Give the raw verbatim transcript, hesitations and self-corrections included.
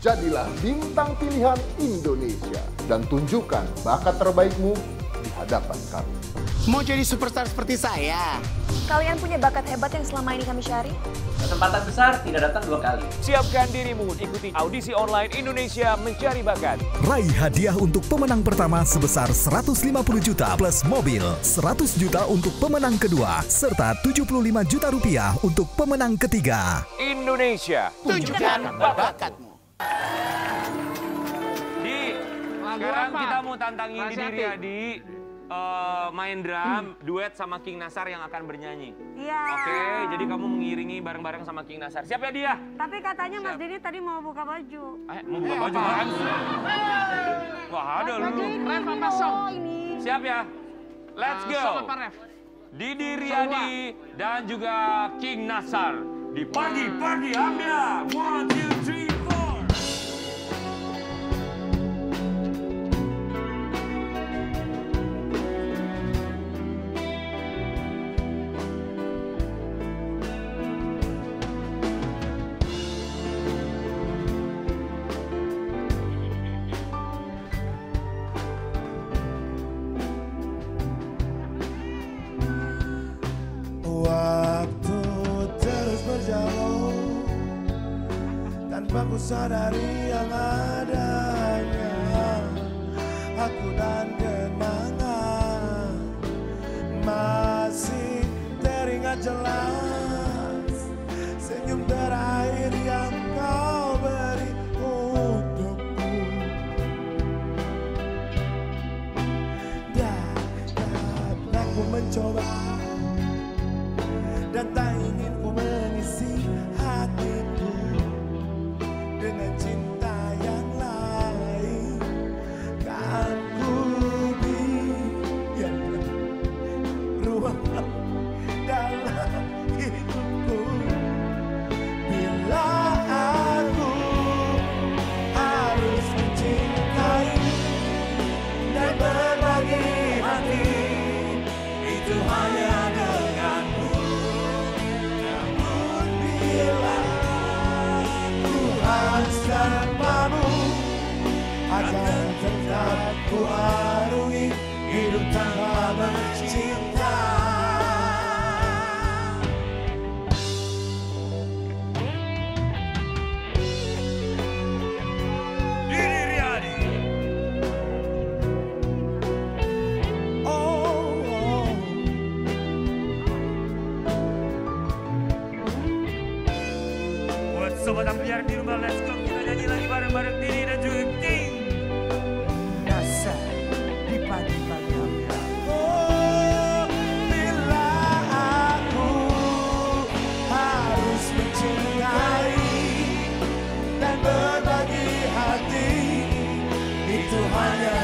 Jadilah bintang pilihan Indonesia dan tunjukkan bakat terbaikmu di hadapan kami. Mau jadi superstar seperti saya? Kalian punya bakat hebat yang selama ini kami cari? Kesempatan besar tidak datang dua kali. Siapkan dirimu, ikuti audisi online Indonesia Mencari Bakat. Raih hadiah untuk pemenang pertama sebesar seratus lima puluh juta plus mobil, seratus juta untuk pemenang kedua, serta tujuh puluh lima juta rupiah untuk pemenang ketiga. Indonesia, Tunjukkan bakatmu. Di sekarang kita mau tantangin Didi Riyadi uh, main drum, duet sama King Nasar yang akan bernyanyi. Iya. Oke, jadi kamu mengiringi bareng-bareng sama King Nasar. Siap ya dia? Tapi katanya Mas Siap. Didi tadi mau buka baju. Eh, mau buka baju kan? Wah, ada lu. Ref apa song? Ini. Siap ya? Let's go. Didi Riyadi dan juga King Nasar di pagi-pagi Ambia. One, two, three, four. Waktu terus berjalan tanpa ku sadari yang adanya, aku dan kenangan masih teringat jelas senyum terakhir yang kau beri untukku. Dan aku mencoba dan tak ingin ku mengisi hatiku dengan cinta yang lain. Kan ku biarkan ruang dalam hidupku bila aku harus mencintai dan berbagi hati. Itu hanya denganmu. Bila ku harus tanpamu, akan tetap ku arungi hidup tanpa mencinta. Didi Riyadi. Oh, oh. Buat sobat ambiar di rumah, let's go. Kita nyanyi lagi bareng-bareng Didi dan juga King Nasar di pagi-pagi Ambia. Oh, bila aku harus mencintai dan berbagi hati, itu hanya